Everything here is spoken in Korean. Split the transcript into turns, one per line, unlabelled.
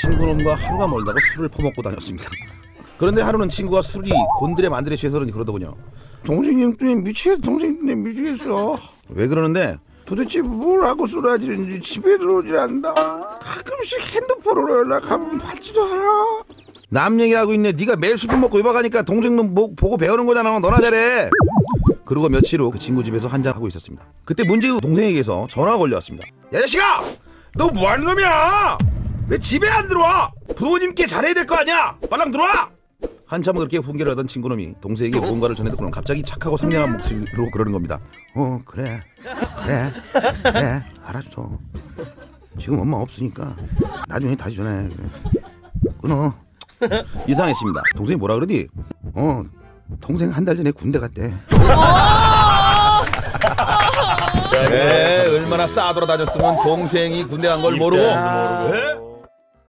친구놈과 하루가 멀다고 술을 퍼먹고 다녔습니다. 그런데 하루는 친구가 술이 곤드레 만드레 취해서 그러더군요. 동생님 미치겠어. 동생님 미치겠어. 왜 그러는데 도대체 뭘 하고 쏘라지는지 집에 들어오질 않는다. 가끔씩 핸드폰으로 연락하면 받지도 않아. 남 얘기하고 있네. 네가 매일 술 좀 먹고 유박하니까 동생놈 보고 배우는 거잖아. 너나 잘해. 그리고 며칠 후 그 친구 집에서 한잔하고 있었습니다. 그때 문제의 동생에게서 전화가 걸려왔습니다. 야 자식아! 너 뭐하는 놈이야? 왜 집에 안 들어와? 부모님께 잘해야 될 거 아니야? 빨랑 들어와! 한참 그렇게 훈계를 하던 친구놈이 동생에게 무언가를 전해듣고는 갑자기 착하고 상냥한 목소리로 그러는 겁니다. 그래 알았어. 지금 엄마 없으니까 나중에 다시 전화해. 끊어. 이상했습니다. 동생이 뭐라 그러디? 동생 한 달 전에 군대 갔대. 얼마나 싸돌아 다녔으면 동생이 군대 간 걸 모르고.